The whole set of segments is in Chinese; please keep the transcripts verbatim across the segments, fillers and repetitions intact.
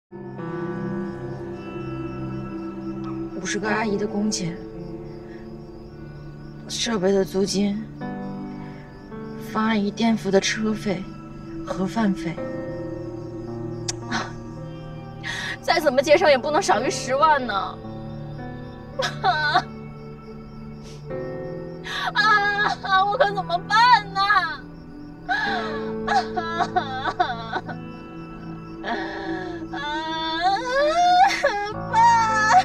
五十个阿姨的工钱，设备的租金，方阿姨垫付的车费、盒饭费，再怎么节省也不能少于十万呢。啊啊！我可怎么办呢？啊！爸！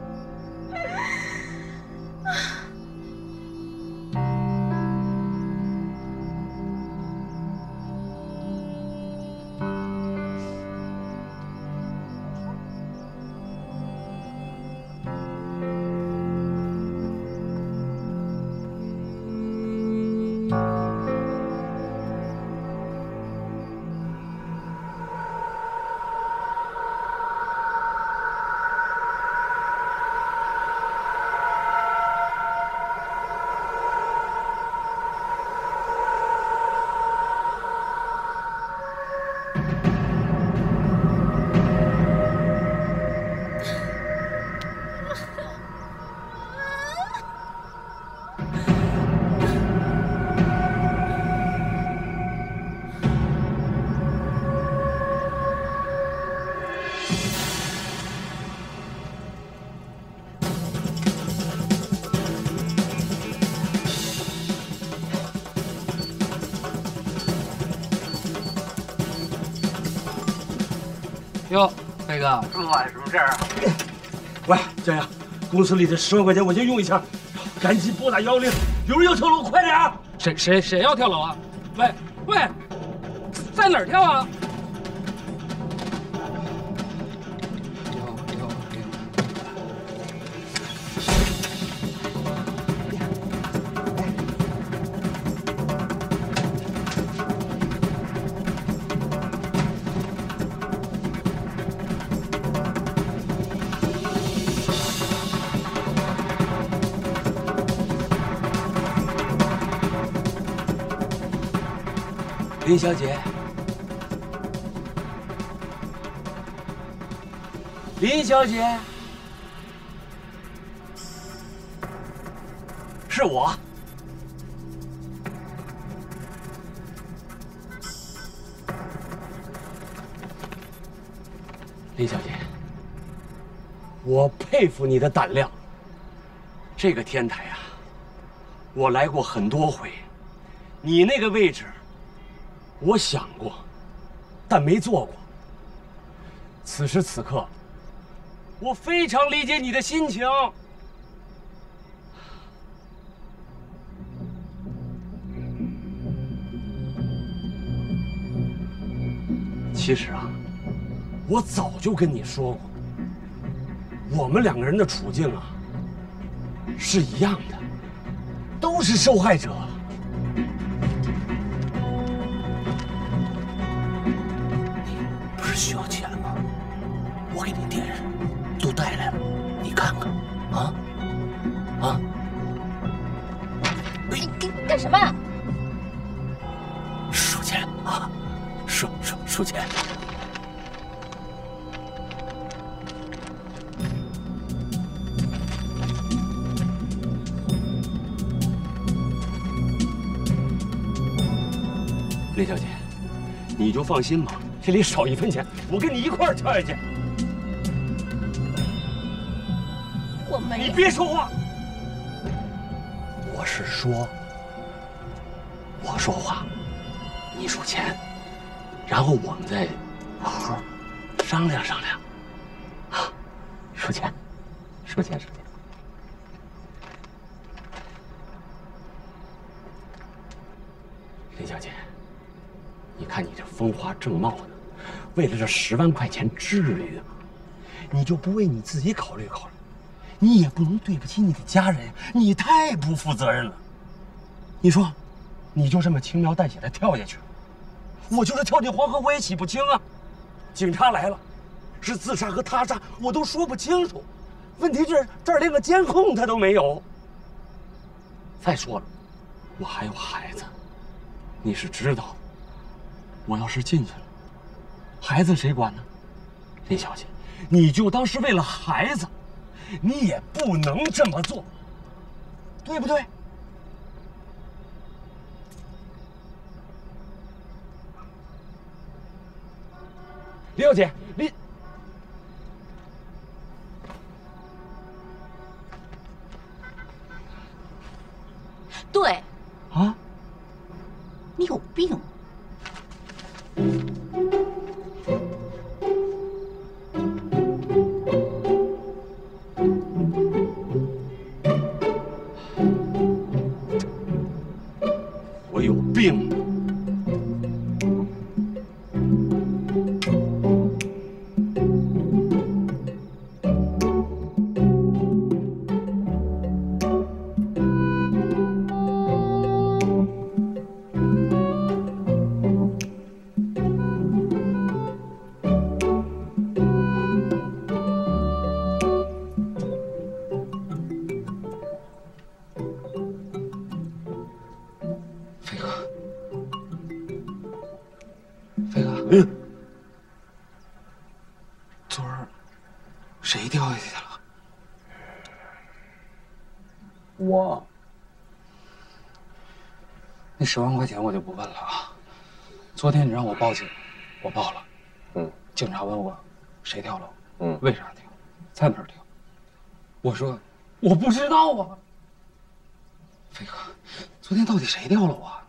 哟，飞哥，这么晚什么事儿啊？ 喂，佳阳，公司里的十万块钱我先用一下，赶紧拨打幺幺零，有人要跳楼，快点啊！ 谁谁谁要跳楼啊？喂喂，在哪儿跳啊？ 林小姐，林小姐，是我。林小姐，我佩服你的胆量。这个天台啊，我来过很多回，你那个位置。我想过，但没做过。此时此刻，我非常理解你的心情。其实啊，我早就跟你说过，我们两个人的处境啊，是一样的，都是受害者。 需要钱吗？我给你店人都带来了，你看看，啊啊！ 你干什么？ 数钱啊，数数数钱。 林小姐，你就放心吧。这里少一分钱，我跟你一块儿跳下去。 我没…… 你别说话。我是说，我说话，你数钱，然后我们再好好商量商量。啊，数钱，数钱，数钱。林小姐，你看你这风华正茂的。为了这十万块钱，至于吗？你就不为你自己考虑考虑？你也不能对不起你的家人呀！你太不负责任了。你说，你就这么轻描淡写的跳下去，我就是跳进黄河，我也洗不清啊！警察来了，是自杀和他杀，我都说不清楚。问题是这儿连个监控他都没有。再说了，我还有孩子，你是知道的。我要是进去了，孩子谁管呢？ 李小姐，你就当是为了孩子，你也不能这么做，对不对？李小姐，李。 对， 啊， 你有病！ 我有病。 飞哥，飞哥， 嗯， 昨儿谁掉下去了？ 我。 那十万块钱我就不问了啊。昨天你让我报警，我报了。 嗯， 警察问我谁跳楼， 嗯， 为啥跳，在哪儿跳？我说我不知道啊。飞哥，昨天到底谁跳楼啊？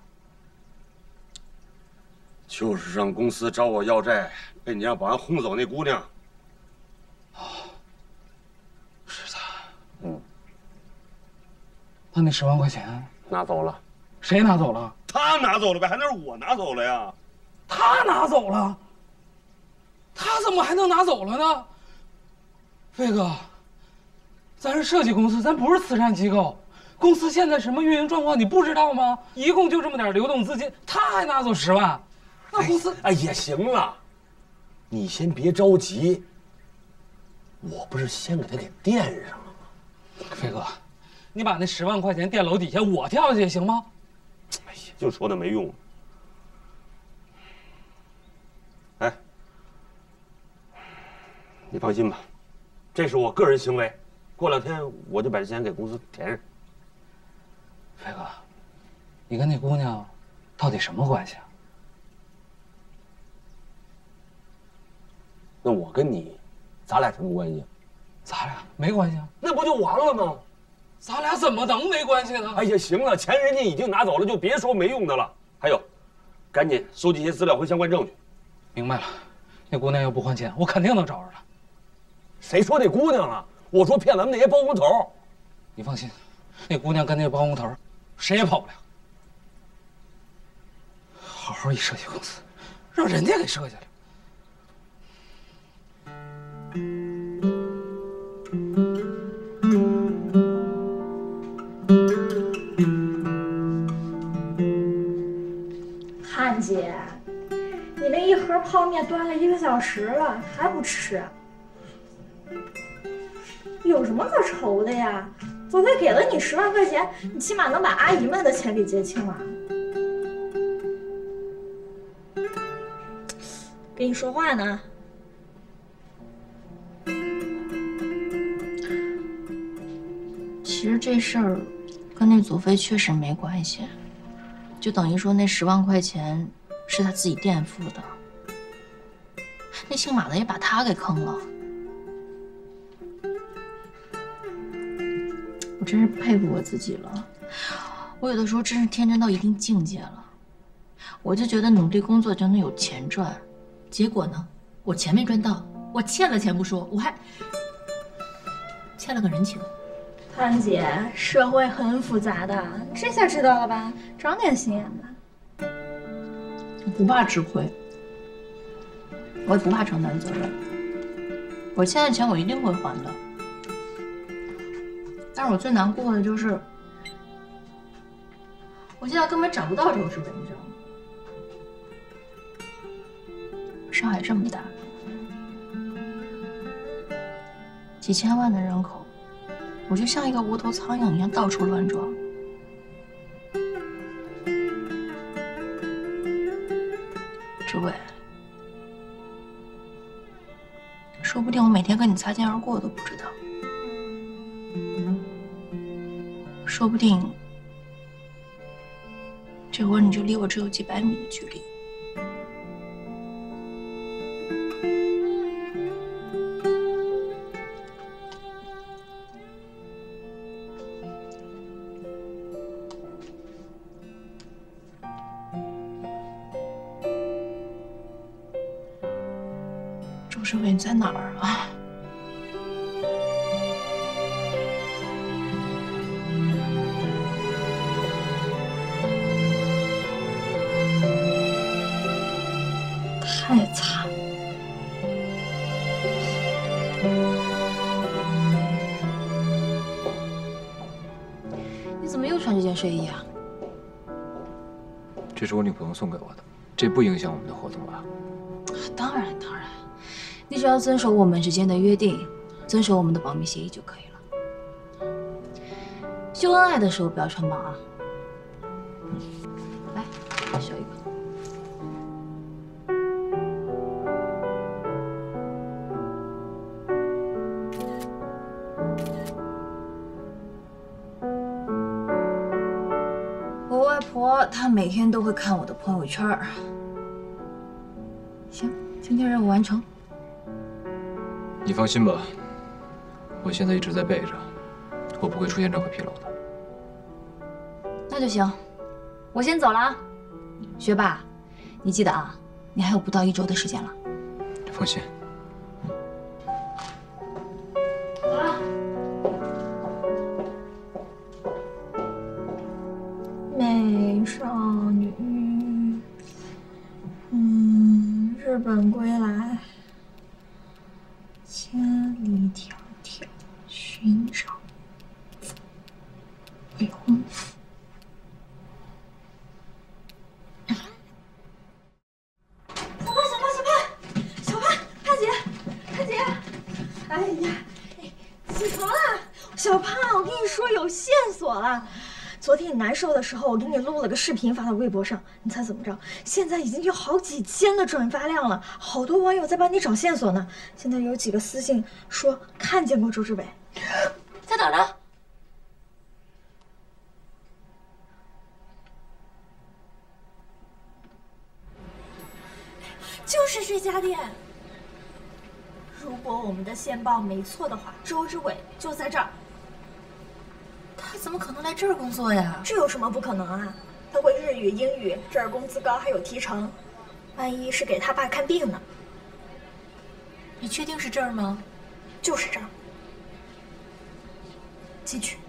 就是让公司找我要债，被你让保安轰走那姑娘。 哦，是他。 嗯。 那那十万块钱拿走了。 谁拿走了？ 他拿走了呗，还能是我拿走了呀？ 他拿走了。他怎么还能拿走了呢？飞哥，咱是设计公司，咱不是慈善机构。 公司现在什么运营状况你不知道吗？一共就这么点流动资金，他还拿走十万，那公司…… 哎，也行了，你先别着急。我不是先给他给垫上了吗？ 飞哥，你把那十万块钱垫楼底下，我跳下去行吗？ 哎呀，就说那没用。哎，你放心吧，这是我个人行为，过两天我就把这钱给公司填上。 飞哥，你跟那姑娘到底什么关系啊？ 那我跟你，咱俩什么关系？ 咱俩没关系啊， 那不就完了吗？ 咱俩怎么能没关系呢？ 哎呀，行了，钱人家已经拿走了，就别说没用的了。还有，赶紧收集一些资料和相关证据。 明白了，那姑娘要不还钱，我肯定能找着她。 谁说那姑娘了？我说骗咱们那些包工头。 你放心，那姑娘跟那包工头。 谁也跑不了。好好一设计公司，让人家给设计了。 汉姐，你那一盒泡面端了一个小时了，还不吃？有什么可愁的呀？ 左飞给了你十万块钱，你起码能把阿姨们的钱给结清了。跟你说话呢。 其实这事儿跟那左飞确实没关系，就等于说那十万块钱是他自己垫付的。那姓马的也把他给坑了。 我真是佩服我自己了，我有的时候真是天真到一定境界了。我就觉得努力工作就能有钱赚， 结果呢，我钱没赚到，我欠了钱不说，我还欠了个人情。 潘姐，社会很复杂的，你这下知道了吧？长点心眼吧。 我不怕吃亏，我也不怕承担责任。我欠的钱我一定会还的。 但是我最难过的就是，我现在根本找不到这个身份证。上海这么大，几千万的人口，我就像一个无头苍蝇一样到处乱撞。志伟， 说不定我每天跟你擦肩而过都不知道。说不定这会儿你就离我只有几百米的距离。周世伟，你在哪儿啊？太惨了！你怎么又穿这件睡衣啊？ 这是我女朋友送给我的，这不影响我们的合同吧？ 当然，当然，你只要遵守我们之间的约定，遵守我们的保密协议就可以了。秀恩爱的时候不要穿帮啊！来，秀一个。我外婆她每天都会看我的朋友圈儿。行，今天任务完成。 你放心吧，我现在一直在备着，我不会出现任何纰漏的。 那就行，我先走了啊。学霸，你记得啊，你还有不到一周的时间了。 放心。 走了。美少女，嗯，日本归来，千里迢迢寻找未婚夫。 小潘，小潘，小潘，小潘，潘姐，潘姐，哎呀，起床啦！小潘，我跟你说有线索了。昨天你难受的时候，我给你录了个视频发到微博上，你猜怎么着？现在已经有好几千的转发量了，好多网友在帮你找线索呢。现在有几个私信说看见过周志伟， 在哪儿呢？ 就是这家店。如果我们的线报没错的话，周志伟就在这儿。 他怎么可能来这儿工作呀？ 这有什么不可能啊？他会日语、英语，这儿工资高，还有提成。万一是给他爸看病呢？ 你确定是这儿吗？ 就是这儿。进去。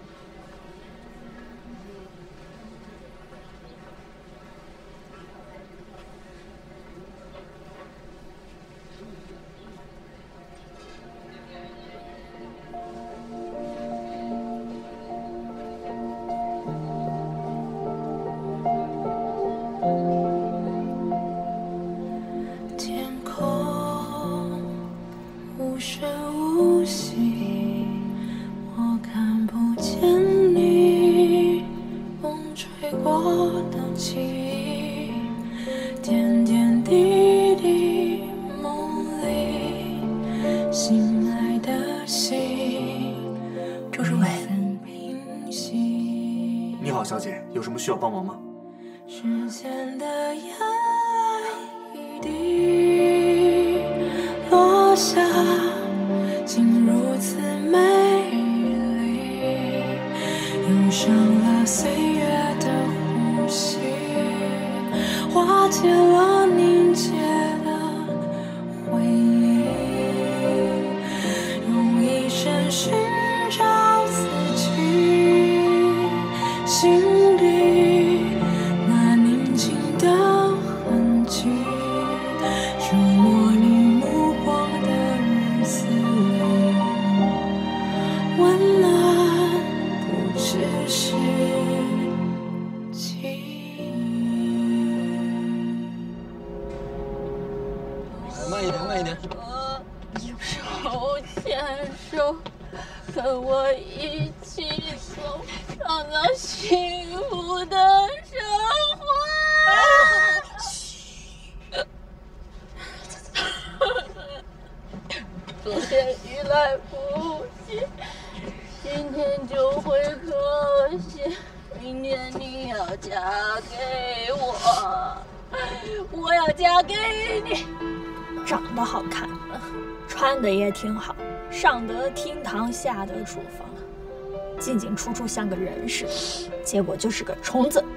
有什么需要帮忙吗？ 时间的眼泪一滴落下，竟如此美丽，涌上了岁月的呼吸，化解了凝结的回忆，用一生寻找自己心里那宁静的痕迹，触摸你目光的日子里，温暖不只是记忆。 慢一点，慢一点。 手牵手，跟我一起走，创造幸福的生活。 昨天雨来不及，今天就会可惜。明天你要嫁给我，我要嫁给你。 长得好看，穿的也挺好，上得厅堂，下得厨房，进进出出像个人似的，结果就是个虫子。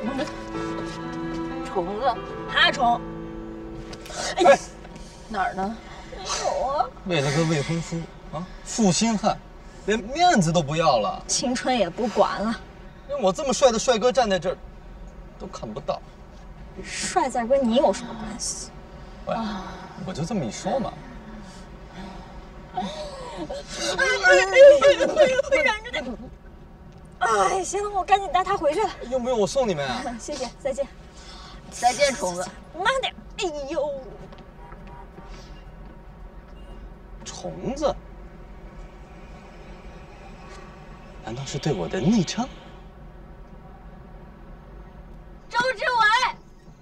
虫子？ 爬虫。 哎， 哪儿呢？ 有啊。 为了个未婚夫啊，负心汉，连面子都不要了， 青春也不管了。 让我这么帅的帅哥站在这儿，都看不到。 帅在跟你有什么关系？ 喂，我就这么一说嘛。 哎哎哎！会忍着点。哎，行了，我赶紧带他回去了。 用不用我送你们啊？ 谢谢，再见。 再见，虫子。 慢点。哎呦， 虫子？难道是对我的昵称？ 周志伟，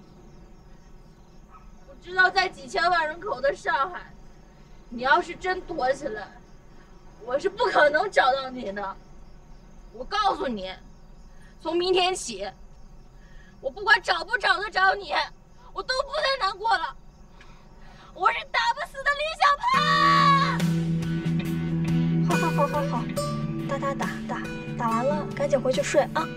我知道在几千万人口的上海，你要是真躲起来，我是不可能找到你的。我告诉你，从明天起，我不管找不找得着你，我都不再难过了。我是打不死的李小胖。 好好好好好，打打打打打完了，赶紧回去睡啊。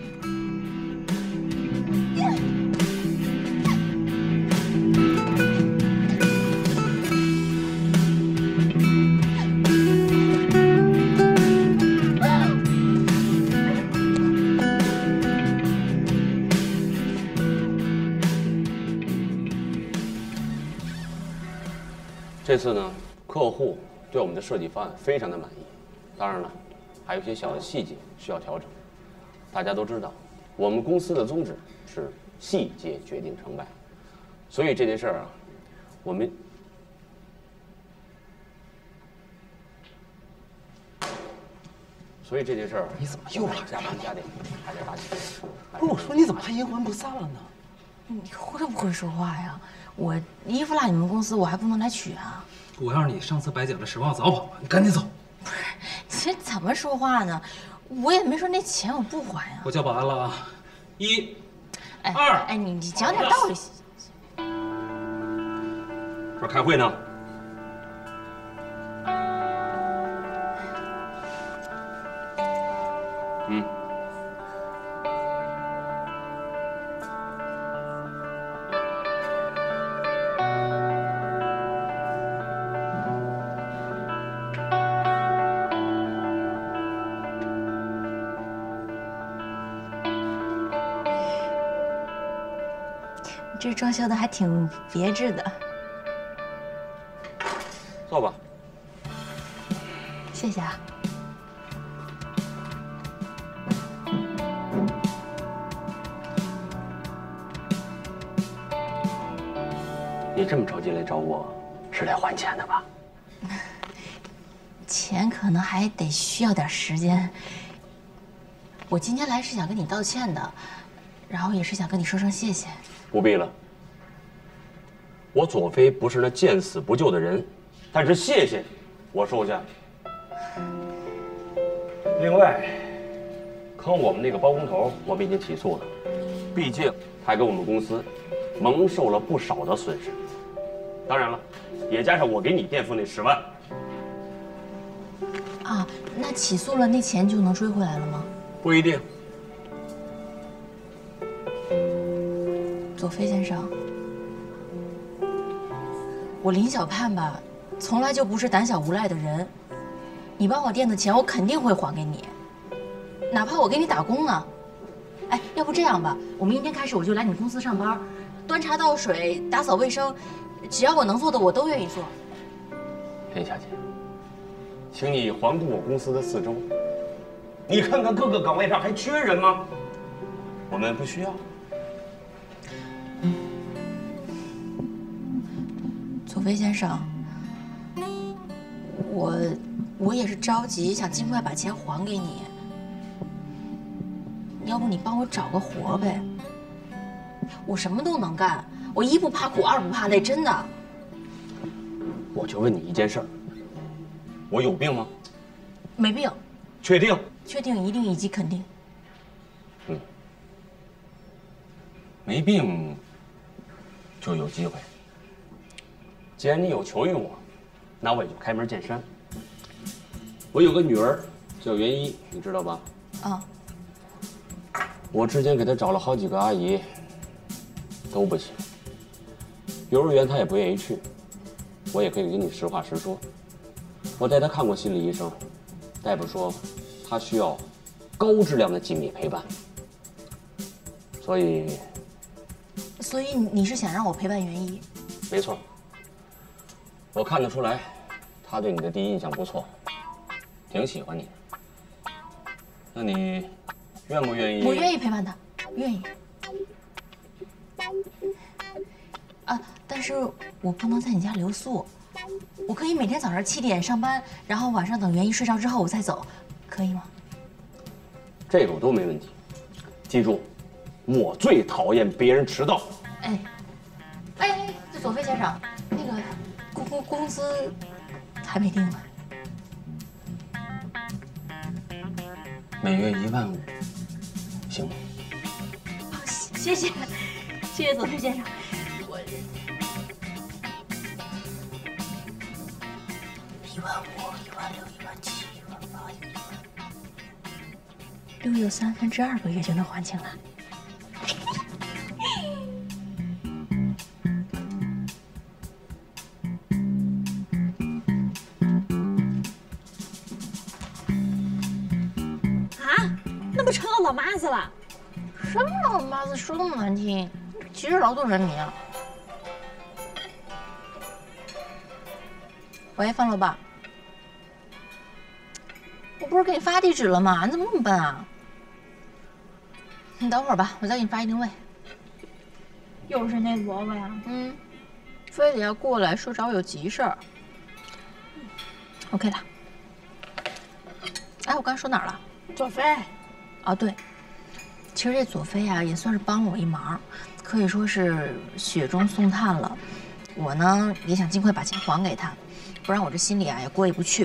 这次呢，客户对我们的设计方案非常的满意，当然了，还有一些小的细节需要调整。大家都知道，我们公司的宗旨是细节决定成败，所以这件事儿啊，我们所以这件事儿你怎么又来加班加点，还在打起。 不是我说你怎么还阴魂不散了呢？ 你会不会说话呀？我衣服落你们公司，我还不能来取啊！ 我要是你，上次白捡了十万，早跑了。你赶紧走。 不是，你怎么说话呢？我也没说那钱我不还呀。 我叫保安了啊！一、 哎二， 哎，你你讲点道理行这儿开会呢。嗯。 这装修的还挺别致的。 坐吧。 谢谢啊。 你这么着急来找我，是来还钱的吧？ 钱可能还得需要点时间。我今天来是想跟你道歉的，然后也是想跟你说声谢谢。 不必了。我左飞不是那见死不救的人，但是谢谢，我收下。另外，坑我们那个包工头，我们已经起诉了，毕竟他给我们公司蒙受了不少的损失。当然了，也加上我给你垫付那十万。 啊，那起诉了，那钱就能追回来了吗？ 不一定。 左飞先生，我林小盼吧，从来就不是胆小无赖的人。你帮我垫的钱，我肯定会还给你，哪怕我给你打工呢。哎，要不这样吧，我明天开始我就来你公司上班，端茶倒水、打扫卫生，只要我能做的，我都愿意做。 田小姐，请你环顾我公司的四周，你看看各个岗位上还缺人吗？我们不需要。 左飞先生，我我也是着急，想尽快把钱还给你。要不你帮我找个活呗？我什么都能干，我一不怕苦，二不怕累，真的。 我就问你一件事儿， 我有病吗？ 没病。 确定？ 确定，一定以及肯定。 嗯。没病，就有机会。既然你有求于我，那我也就开门见山。我有个女儿叫袁一，你知道吧？ 啊。 我之前给她找了好几个阿姨，都不行。幼儿园她也不愿意去。我也可以跟你实话实说，我带她看过心理医生，大夫说她需要高质量的紧密陪伴。所以。 所以你是想让我陪伴袁一？ 没错。我看得出来，她对你的第一印象不错，挺喜欢你的。那你愿不愿意？ 我愿意陪伴她，愿意。啊，但是我不能在你家留宿，我可以每天早上七点上班，然后晚上等袁一睡着之后我再走，可以吗？ 这个我都没问题。记住，我最讨厌别人迟到。 哎，哎哎，这左飞先生，那个工工工资还没定呢。 每月一万五，行吗？ 谢谢，谢谢左飞先生。我一万五、一万六、一万七、一万八、一万六有三分之二个月就能还清了。 成了老妈子了？ 什么老妈子，说那么难听，歧视劳动人民啊！喂，范老板，我不是给你发地址了吗？你怎么那么笨啊？你等会儿吧，我再给你发一定位。 又是那萝卜呀？ 嗯，非得要过来说找我有急事儿。OK 了。哎，我刚说哪儿了？ 左飞。 哦，对，其实这左飞啊也算是帮了我一忙，可以说是雪中送炭了。我呢也想尽快把钱还给他，不然我这心里啊也过意不去。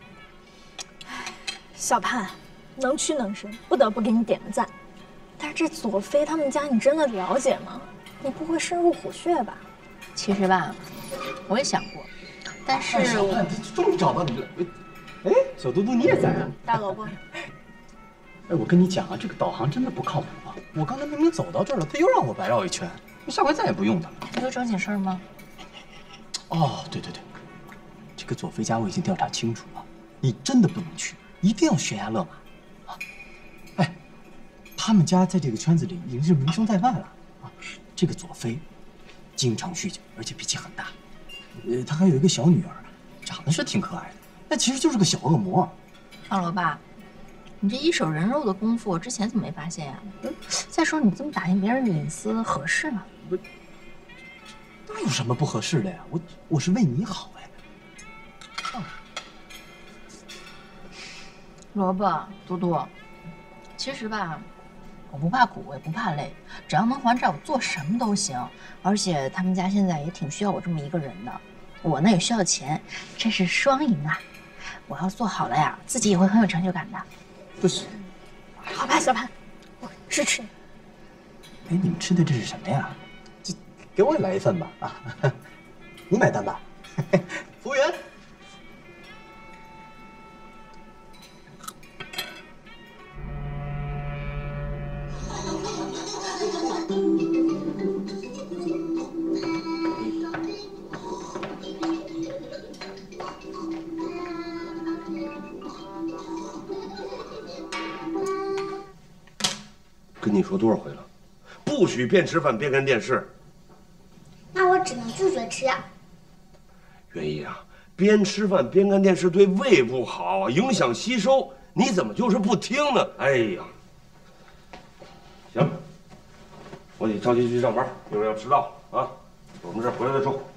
小盼，能屈能伸，不得不给你点个赞。但是这左飞他们家你真的了解吗？你不会深入虎穴吧？ 其实吧，我也想过，但是小盼，终于找到你了。哎，小嘟嘟你也在啊？ 大萝卜。 哎，我跟你讲啊，这个导航真的不靠谱啊！我刚才明明走到这儿了，他又让我白绕一圈，下回再也不用它了。 这有正经事儿吗？ 哦，对对对，这个左飞家我已经调查清楚了，你真的不能去，一定要悬崖勒马啊！哎，他们家在这个圈子里已经是名声在外了啊！这个左飞经常酗酒，而且脾气很大，呃，他还有一个小女儿，长得是挺可爱的，那其实就是个小恶魔。 范萝卜。你这一手人肉的功夫，我之前怎么没发现呀？再说你这么打听别人的隐私，合适吗？ 不，那有什么不合适的呀？我我是为你好哎。 萝卜，嘟嘟，其实吧，我不怕苦，我也不怕累，只要能还债，我做什么都行。而且他们家现在也挺需要我这么一个人的，我呢也需要钱，这是双赢啊！我要做好了呀，自己也会很有成就感的。 不是， 好吧，小盼，我支持你。 哎，你们吃的这是什么呀？这给我也来一份吧啊！你买单吧，服务员。 跟你说多少回了，不许边吃饭边看电视。 那我只能住嘴吃呀。 袁一啊，边吃饭边看电视对胃不好，影响吸收。你怎么就是不听呢？哎呀，行，我得着急去上班，一会儿要迟到啊。我们这回来再说。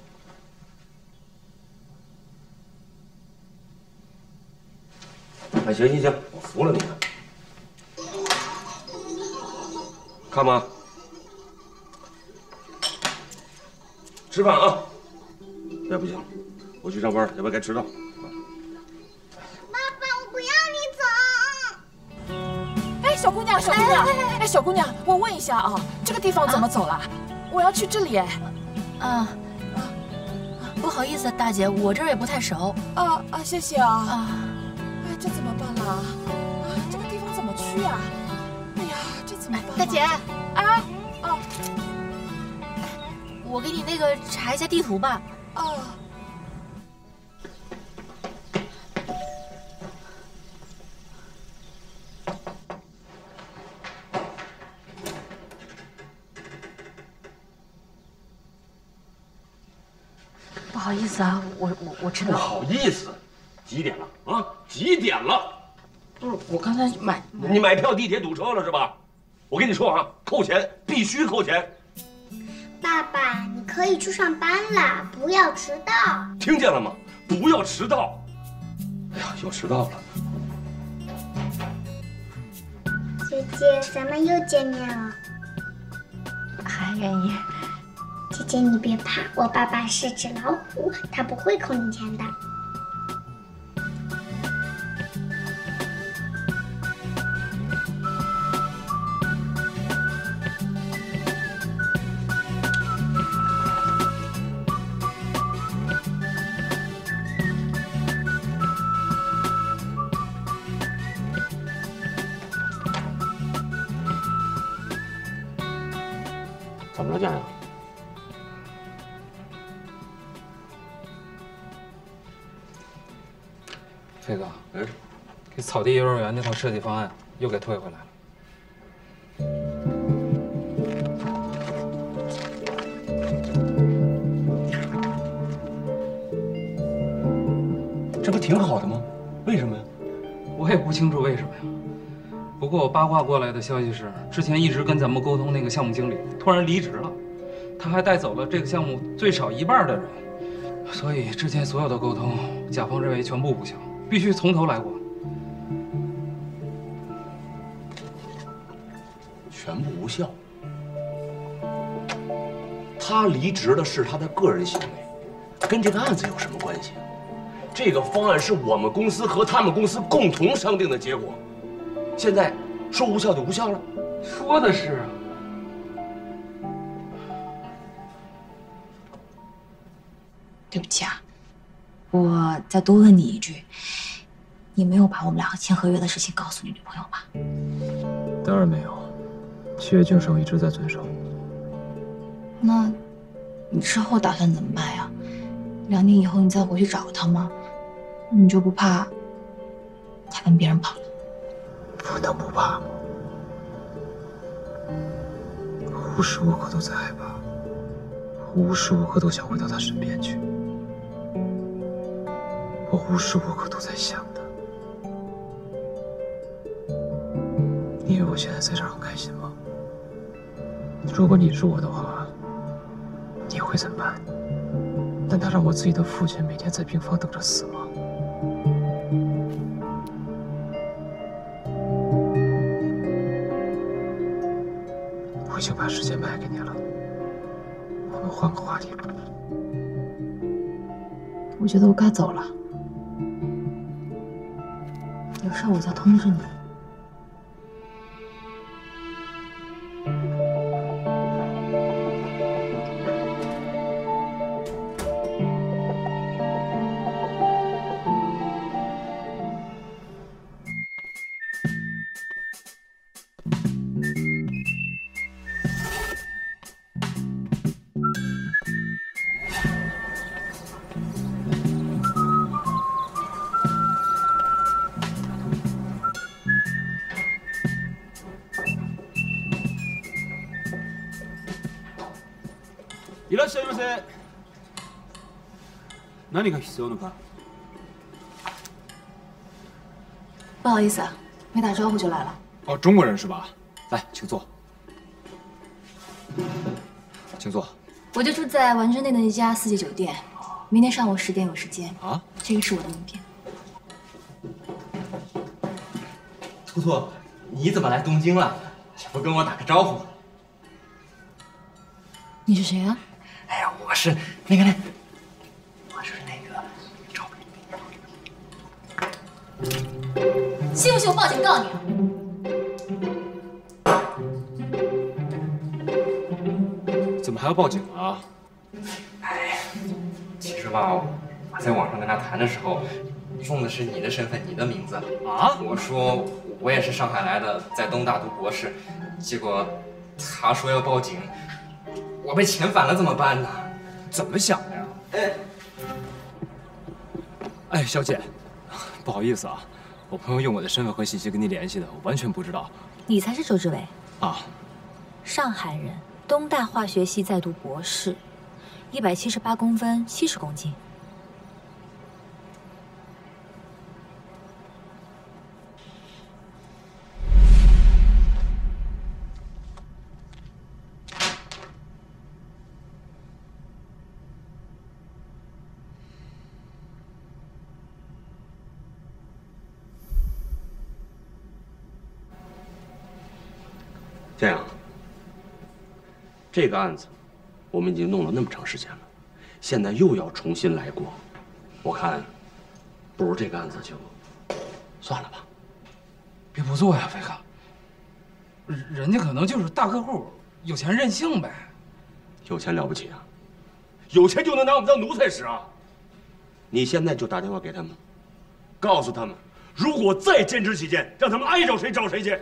哎，行行行，我服了你了。看吧，吃饭啊！再不行，我去上班，要不然该迟到。 小姑娘，小姑娘，哎，小姑娘，我问一下啊，这个地方怎么走了？我要去这里哎。 啊。 不好意思，大姐，我这儿也不太熟。 啊啊，谢谢啊。啊，哎，这怎么办啦？啊，这个地方怎么去啊？哎呀，这怎么办？ 大姐， 啊啊， 我给你那个查一下地图吧。 啊。 不好意思啊，我我我知道。 不好意思，几点了啊？几点了？ 不是，我刚才买。 你买票地铁堵车了是吧？我跟你说啊，扣钱，必须扣钱。 爸爸，你可以去上班了，不要迟到。 听见了吗？不要迟到。哎呀，又迟到了。 姐姐，咱们又见面了。 还愿意。 姐姐，你别怕，我爸爸是只老虎，他不会扣你钱的。 怎么了，建阳？ 飞哥，嗯，给草地幼儿园那套设计方案又给退回来了。 这不挺好的吗？为什么呀？ 我也不清楚为什么呀。不过我八卦过来的消息是，之前一直跟咱们沟通那个项目经理突然离职了，他还带走了这个项目最少一半的人，所以之前所有的沟通，甲方认为全部无效。 必须从头来过， 全部无效。他离职的是他的个人行为，跟这个案子有什么关系？这个方案是我们公司和他们公司共同商定的结果，现在说无效就无效了？ 说的是啊。 对不起啊。 我再多问你一句，你没有把我们两个签合约的事情告诉你女朋友吧？ 当然没有，契约精神我一直在遵守。 那，你之后打算怎么办呀？两年以后你再回去找她吗？你就不怕她跟别人跑了？ 不能不怕吗？无时无刻都在害怕，无时无刻都想回到她身边去。 我无时无刻都在想他。你以为我现在在这儿很开心吗？如果你是我的话，你会怎么办？难道让我自己的父亲每天在病房等着死吗？我已经把时间卖给你了，我们换个话题吧。 我觉得我该走了。 有事我再通知你。 いらっしゃいませ。何が必要のか？ 不好意思，没打招呼就来了。 哦，中国人是吧？来，请坐。请坐。 我就住在丸之内的一家四季酒店，明天上午十点有时间。 啊？ 这个是我的名片。 兔兔，你怎么来东京了？也不跟我打个招呼。 你是谁啊？ 哎呀，我是那个那，我是那个赵北。 信不信我报警告你？ 还要报警啊？ 哎，其实吧，我在网上跟他谈的时候，用的是你的身份、你的名字啊。 我说我也是上海来的，在东大读博士，结果他说要报警，我被遣返了怎么办呢？ 怎么想的呀？哎，哎，小姐，不好意思啊，我朋友用我的身份和信息跟你联系的，我完全不知道。 你才是周志伟啊， 上海人，东大化学系在读博士，一百七十八公分，七十公斤。 这样，这个案子我们已经弄了那么长时间了，现在又要重新来过，我看不如这个案子就算了吧。 别不做呀，飞哥。人家可能就是大客户，有钱任性呗。 有钱了不起啊？有钱就能拿我们当奴才使啊？你现在就打电话给他们，告诉他们，如果再坚持己见，让他们爱找谁找谁去。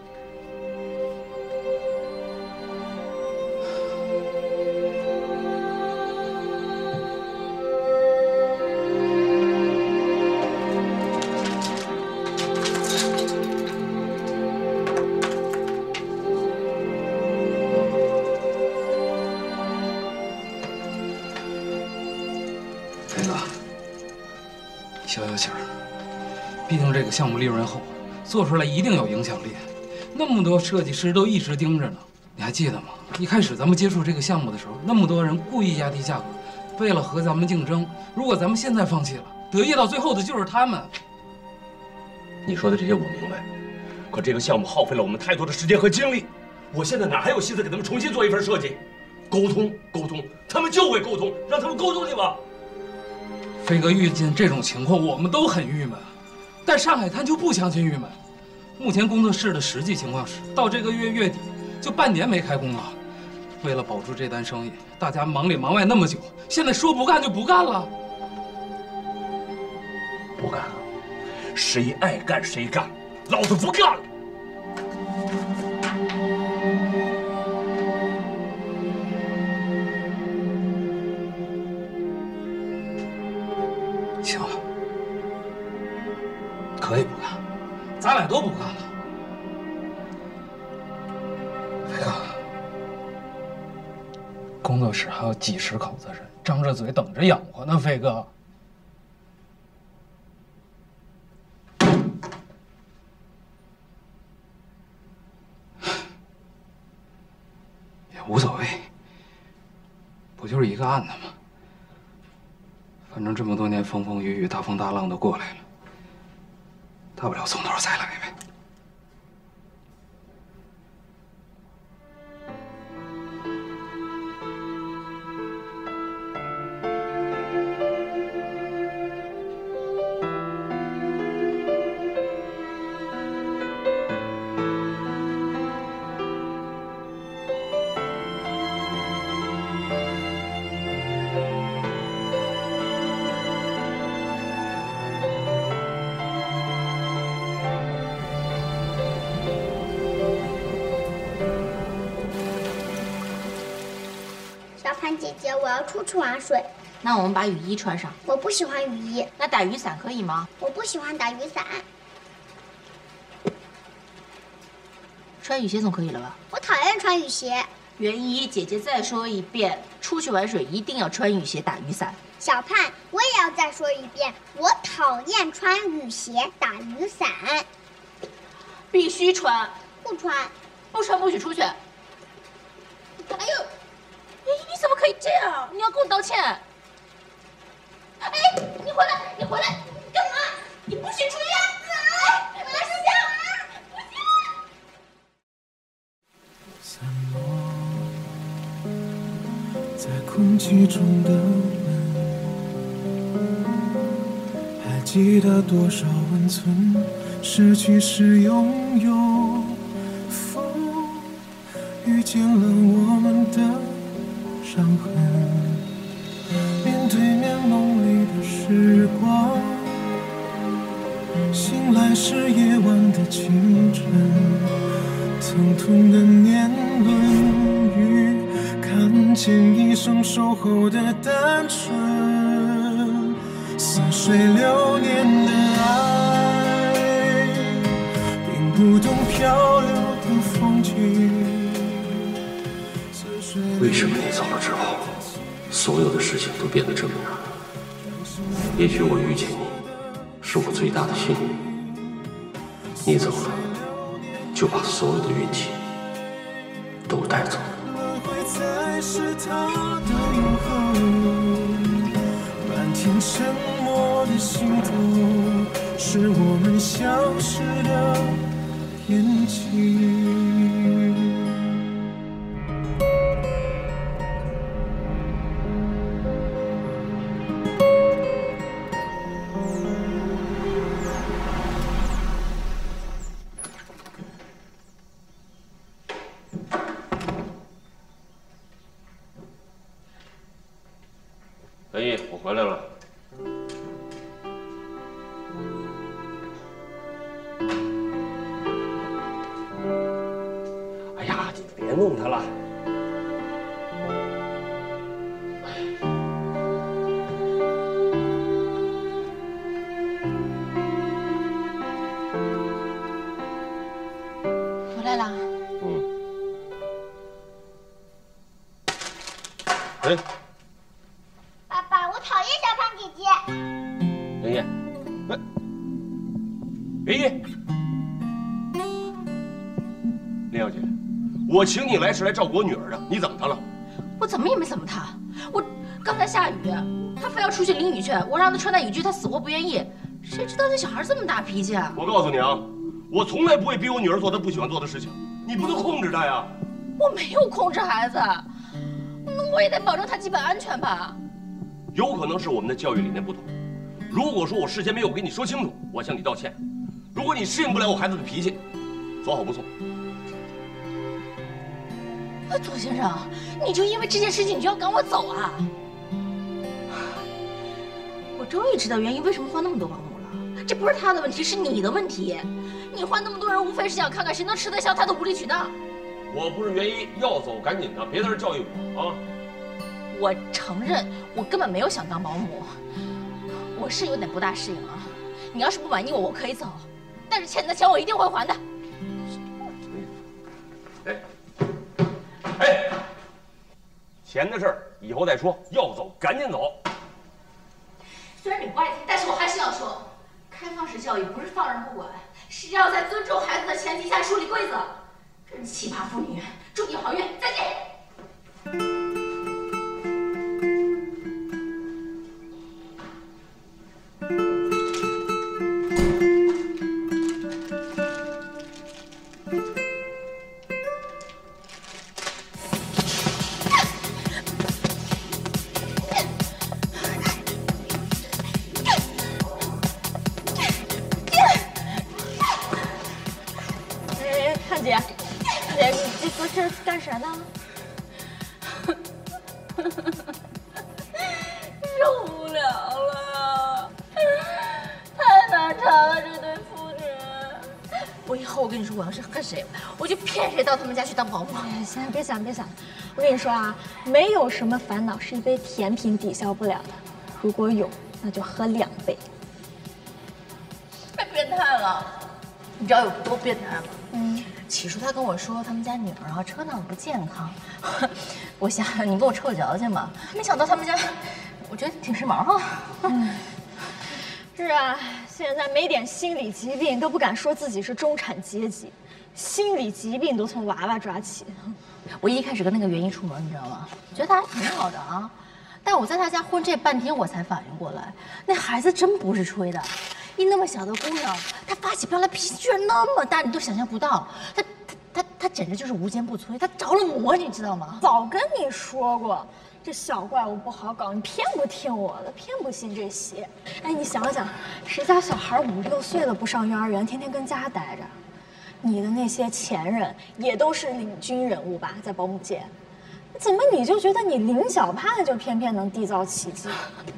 毕竟这个项目利润厚，做出来一定有影响力。那么多设计师都一直盯着呢，你还记得吗？一开始咱们接触这个项目的时候，那么多人故意压低价格，为了和咱们竞争。如果咱们现在放弃了，得益到最后的就是他们。 你说的这些我明白，可这个项目耗费了我们太多的时间和精力，我现在哪还有心思给他们重新做一份设计？沟通，沟通，他们就会沟通，让他们沟通去吧。 飞哥，遇见这种情况，我们都很郁闷。但上海滩就不相信郁闷。目前工作室的实际情况是，到这个月月底就半年没开工了。为了保住这单生意，大家忙里忙外那么久，现在说不干就不干了。 不干了，谁爱干谁干，老子不干了。 行了。可以不干，咱俩都不干了。飞哥，工作室还有几十口子人，张着嘴等着养活呢。飞哥，也无所谓，不就是一个案子吗？反正这么多年风风雨雨、大风大浪都过来了。大不了从头再来呗。 姐姐，我要出去玩水。 那我们把雨衣穿上。 我不喜欢雨衣。 那打雨伞可以吗？ 我不喜欢打雨伞。 穿雨鞋总可以了吧？ 我讨厌穿雨鞋。 袁一，姐姐再说一遍，出去玩水一定要穿雨鞋、打雨伞。 小盼，我也要再说一遍，我讨厌穿雨鞋、打雨伞。 必须穿。 不穿。 不穿不许出去。哎呦！哎，你怎么可以这样？你要跟我道歉！哎，你回来，你回来，你干嘛？你不许出去！哎，我来下！ 散落在空气中的吻，还记得多少温存，失去时拥有。风遇见了我们的对面梦里的时光，醒来是夜晚的清晨，疼痛的年轮与看见一生守候的单纯，似水流年的爱，并不懂漂流的风景。 为什么你走了之后，所有的事情都变得这么难？也许我遇见你，是我最大的幸运。你走了，就把所有的运气都带走了。 会才是他的永恒，漫天沉默的心头，是我们相识的天气。 文艺，我回来了。哎呀，你别弄他了。 回来啦。 嗯。哎。 爸爸，我讨厌小胖姐姐。 林毅，哎，林毅，林小姐，我请你来是来照顾我女儿的，你怎么她了？ 我怎么也没怎么她，我刚才下雨，她非要出去淋雨去，我让她穿那雨具，她死活不愿意。谁知道这小孩这么大脾气啊！ 我告诉你啊，我从来不会逼我女儿做她不喜欢做的事情，你不能控制她呀。 我没有控制孩子，那我也得保证她基本安全吧。 有可能是我们的教育理念不同。如果说我事先没有跟你说清楚，我向你道歉。如果你适应不了我孩子的脾气，走好不送。 左先生，你就因为这件事情你就要赶我走啊？我终于知道原因为什么换那么多保姆了，这不是他的问题，是你的问题。你换那么多人，无非是想看看谁能吃得消他的无理取闹。 我不是原因，要走赶紧的，别在这教育我啊！ 我承认，我根本没有想当保姆，我是有点不大适应啊。你要是不满意我，我可以走，但是欠你的钱我一定会还的。 哎，哎，钱的事儿以后再说，要走赶紧走。 虽然你不爱听，但是我还是要说，开放式教育不是放任不管，是要在尊重孩子的前提下树立规则。真是奇葩妇女，祝你好运，再见。 干啥呢？ 受不了了，太难缠了这对父女。 我以后我跟你说，我要是恨谁，我就骗谁到他们家去当保姆。 哎，行，别想别想，我跟你说啊，没有什么烦恼是一杯甜品抵消不了的，如果有，那就喝两杯。 太变态了，你知道有多变态吗？ 嗯。 起初他跟我说他们家女儿啊车闹不健康，我想你跟我臭脚去嘛，没想到他们家，我觉得挺时髦哈。 嗯，是啊，现在没点心理疾病都不敢说自己是中产阶级，心理疾病都从娃娃抓起。 我一开始跟那个袁一出门，你知道吗？觉得他还挺好的啊，但我在他家混这半天，我才反应过来，那孩子真不是吹的。一那么小的姑娘，她发起飙来脾气居然那么大，你都想象不到。她她她她简直就是无坚不摧，她着了魔，你知道吗？ 早跟你说过，这小怪物不好搞，你偏不听我的，偏不信这邪。哎，你想想，谁家小孩五六岁了不上幼儿园，天天跟家待着？你的那些前任也都是领军人物吧，在保姆界。 怎么你就觉得你林小盼就偏偏能缔造奇迹？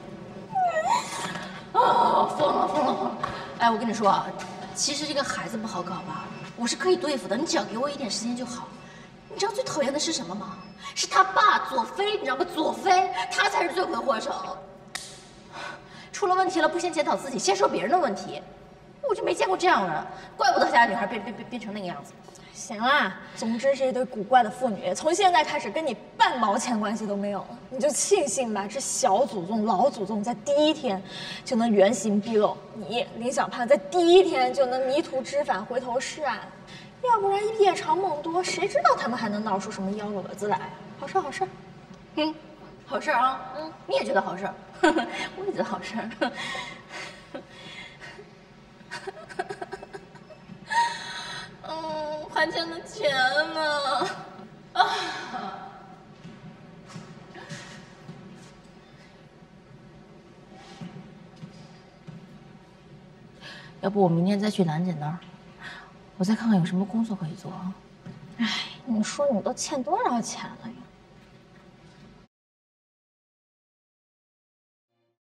哦，疯了疯了疯了！哎，我跟你说啊，其实这个孩子不好搞吧，我是可以对付的，你只要给我一点时间就好。你知道最讨厌的是什么吗？是他爸左飞，你知道吗？左飞，他才是罪魁祸首。出了问题了，不先检讨自己，先说别人的问题，我就没见过这样的，怪不得他家女孩变变变变成那个样子。 行啦，总之是一对古怪的妇女，从现在开始跟你半毛钱关系都没有了。你就庆幸吧，这小祖宗、老祖宗在第一天就能原形毕露，你林小盼在第一天就能迷途知返、回头是岸。要不然夜长梦多，谁知道他们还能闹出什么幺蛾子来？好事好事， 嗯，好事啊，嗯，你也觉得好事，我也觉得好事。嗯，还欠了钱呢，啊！要不我明天再去兰姐那儿，我再看看有什么工作可以做啊。 哎，你说你都欠多少钱了？